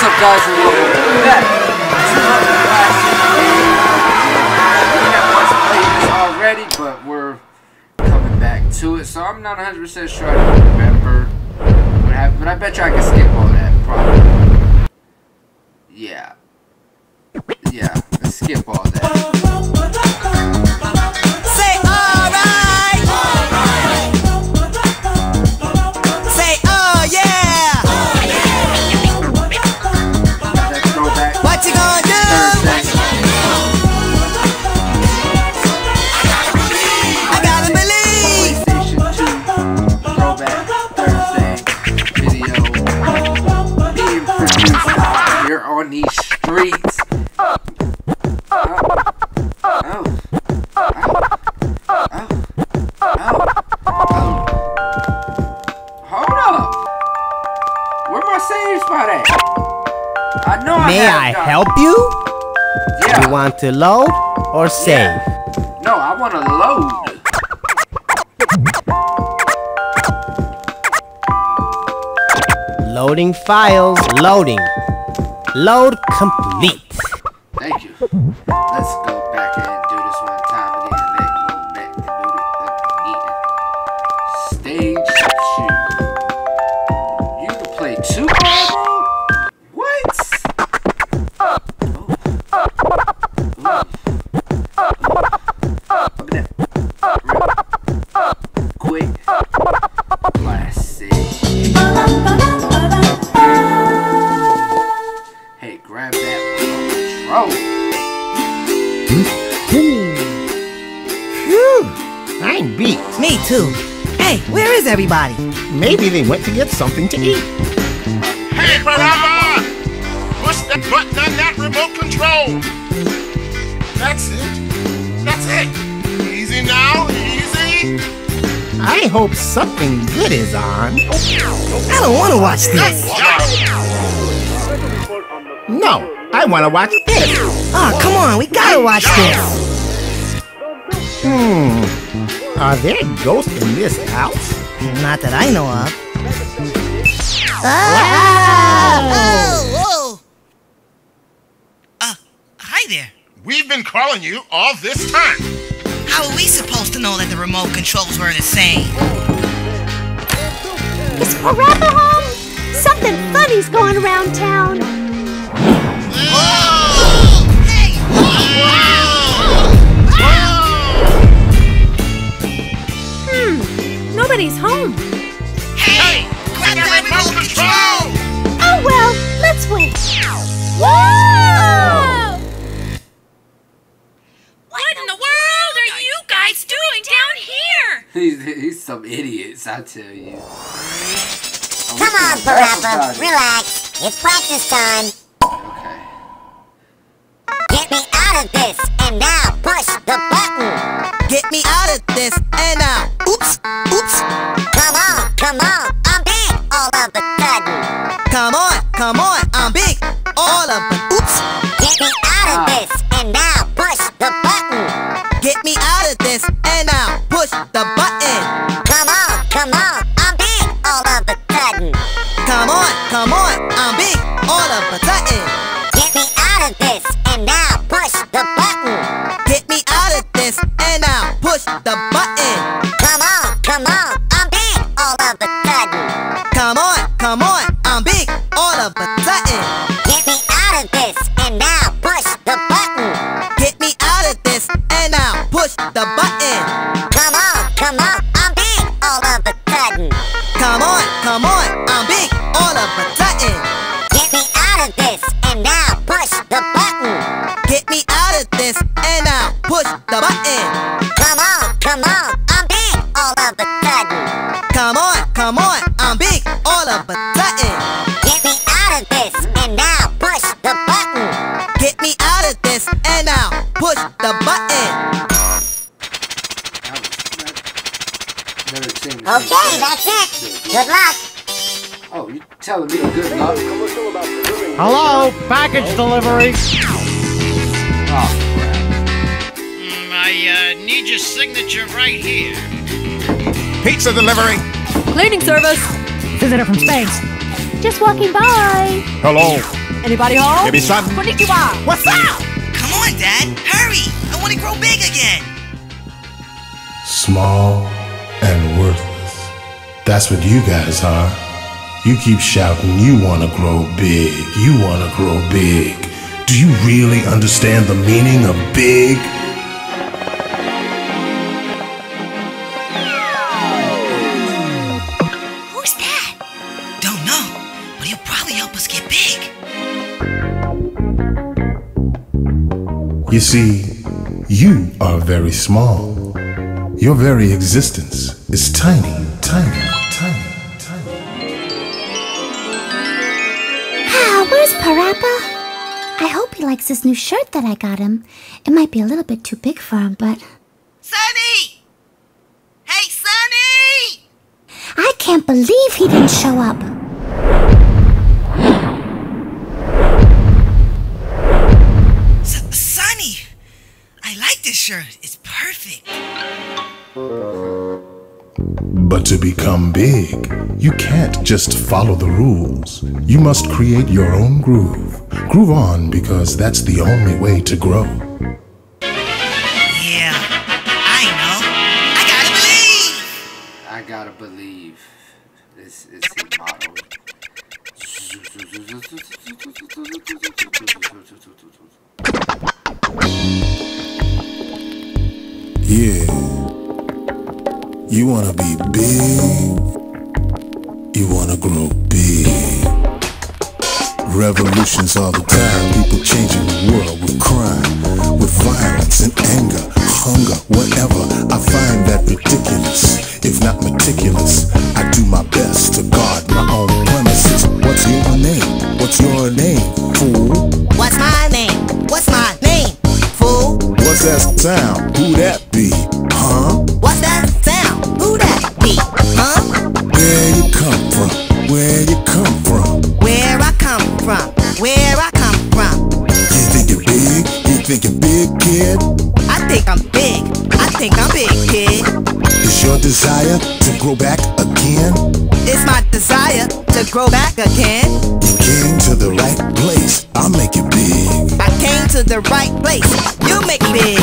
up, guys, and welcome back to another classic game. We have once played this already, but we're coming back to it, so I'm not 100% sure I don't remember what happened, but I bet you I can skip all that, probably. Yeah, let's skip all that. On these streets. Hold up. Where my save spot at? I know May I help you? Yeah. You want to load or save? Yeah. No, I want to load. Loading files. Loading. Load complete. Thank you. Let's go back and do this one time again. Then go back and do it again. Stage shoot. You can play 2 player mode? What? Quick. Classic. Hey, grab that control. Phew, I'm beat. Me too. Hey, where is everybody? Maybe they went to get something to eat. Hey, Barabba! Push that button on that remote control. That's it. That's it. Easy now, easy. I hope something good is on. I don't want to watch this. No, I want to watch this. Oh, come on, we gotta watch this. Are there ghosts in this house? Not that I know of. Hi there. We've been calling you all this time. How are we supposed to know that the remote controls were the same? Is Parappa home? Something funny's going around town. Hey! Nobody's home. Hey! Grab that remote control! Oh well, let's wait. Whoa! What in the world are you guys doing down here? He's some idiots, I tell you. Come on, Parappa, relax. It's practice time. Okay. Get me out of this, and now push the button. Get me out of this, and now. Oops! Oops! Come on, I'm big all of a sudden. Come on, I'm big. All of them. Oops! Get me out of this, and now push the button. Get me out of this, and now push the button. Come on, I'm big all of a sudden. Come on, I'm big. All of a sudden. Get me out of this, and now push the button. Get me out of this, and now push the button. Come on, I'm big all of a sudden. Come on, I'm big. All of a sudden. Get me out of this, and now push the button. Get me out of this, and now push the button. Come on, I'm big all of a sudden. Come on, I'm big. All of a sudden. Get me out of this, and now push the button. Get me out of this, and now push the button. Come on, I'm big all of a sudden. Come on, I'm big. All of a sudden. Get me out of this, and now push the button. Get me out of this, and now push the button. Never seen this. Okay, that's it. Good luck. Oh, you telling me good luck? Hello, package delivery. Oh, crap. I need your signature right here. Pizza delivery. Cleaning service. Visitor from space. Just walking by. Hello. Anybody home? Maybe son. Konnichiwa. What's up? Come on, Dad. Hurry. I want to grow big again. Small and worthless. That's what you guys are. You keep shouting, you want to grow big. You want to grow big. Do you really understand the meaning of big? Who's that? Don't know, but he'll probably help us get big. You see, you are very small. Your very existence is tiny, tiny, tiny, tiny. Ah, where's Parappa? I hope he likes this new shirt that I got him. It might be a little bit too big for him, but... Sonny! Hey, Sonny! I can't believe he didn't show up. Sonny! I like this shirt. It's perfect. But to become big, you can't just follow the rules. You must create your own groove. Groove on, because that's the only way to grow. Yeah, I know. I gotta believe! I gotta believe. This is the motto. Yeah. You wanna be big. You wanna grow big. Revolutions all the time. People changing the world with crime, with violence and anger, hunger, whatever. I find that ridiculous, if not meticulous. I do my best to guard my own premises. What's your name? What's your name, fool? What's my name? What's my name, fool? What's that sound? Who that be? Huh? What's that sound? Who that be? Huh? Where you come from? Where you come from? Where I come from? Where I come from? You think you're big? You think you're big, kid? I think I'm big. I think I'm big, kid. Is your desire to grow back again? It's my desire to grow back again. You came to the right place. I'll make you big. I came to the right place. You make me big.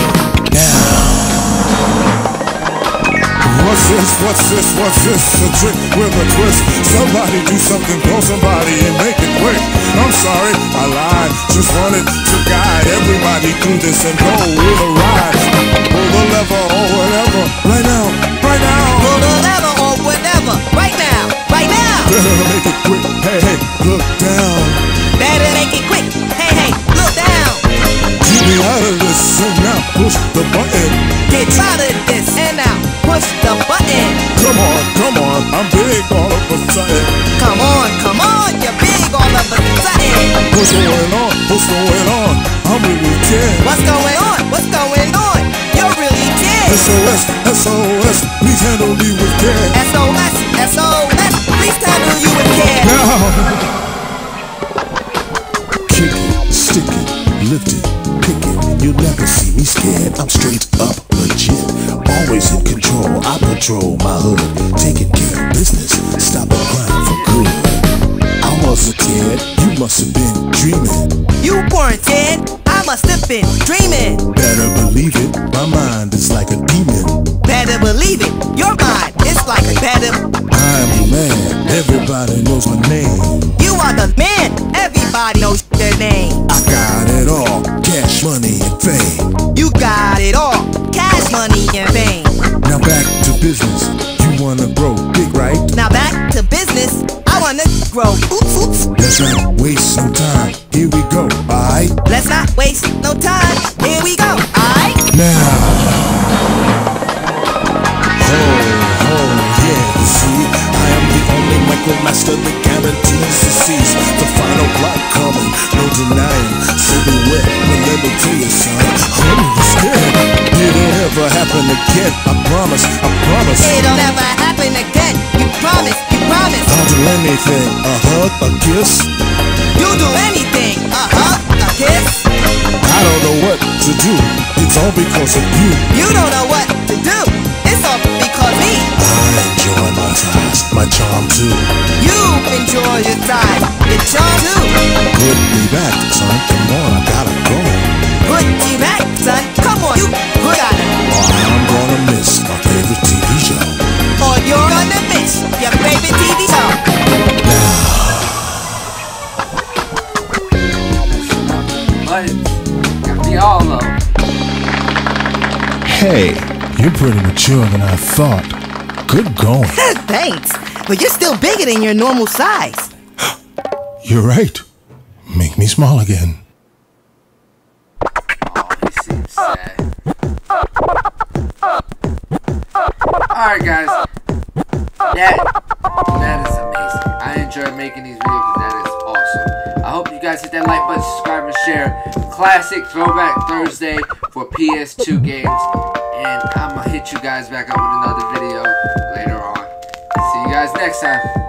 What's this? What's this? What's this? A trick with a twist. Somebody do something, call somebody and make it quick. I'm sorry, I lied. Just wanted to guide everybody through this and go with a ride. Pull the lever or whatever. Right now, right now. Pull the lever or whatever. Right now, right now. Better make it quick. Hey, hey, look down. Better make it quick. Hey, hey, look down. Get me out of this and now push the button. Get out of this and now push the button. Come on, I'm big all of a sudden. Come on, you're big all of a sudden. What's going on? What's going on? I'm really dead. What's going on? What's going on? You're really dead. SOS, SOS, please handle me with care. SOS, SOS, please handle you with care. Now, kick it, stick it, lift it, pick it. You'll never see me scared. I'm straight up legit. Always in control. I patrol my hood, taking care of business. Stop and grind for good. I was a kid. You must have been dreaming. You weren't dead. I must have been dreaming. Better believe it. My mind is like a demon. Better believe it. Your mind is like a better. I'm the man. Everybody knows my name. You are the man. Everybody knows your name. I got it all. Cash, money, and fame. You got it all. Cash, money, and fame. Now back to business. You wanna grow big, right? Now back to business. I wanna grow. Oops, oops. Let's not waste no time. Here we go, alright? Let's not waste no time. Here we go, alright? Now. Yeah, you see, I am the only micromaster that guarantees to seize the final block coming, no denying. So beware, but let me tell you, son, I'm scared. It'll never happen again. I promise, I promise. It'll never happen again. You promise, you promise. I'll do anything, a hug, a kiss. You'll do anything, a hug, a kiss. I don't know what to do. It's all because of you. You don't know what to do. It's all because me. I enjoy my size, my charm too. You enjoy your time, your charm too. Good me back, son. Come on, I gotta go. Put me back, son. Come on, you got it. Or I'm gonna miss my favorite TV show. Or you're gonna miss your favorite TV show. Got me all up. Hey, you're pretty mature than I thought. Good going. Thanks, but you're still bigger than your normal size. You're right. Make me small again. Oh, he seems sad. Alright guys, that is amazing. I enjoy making these videos because that is awesome. I hope you guys hit that like button, subscribe, and share. Classic Throwback Thursday for PS2 games. And I'm going to hit you guys back up with another video later on. See you guys next time.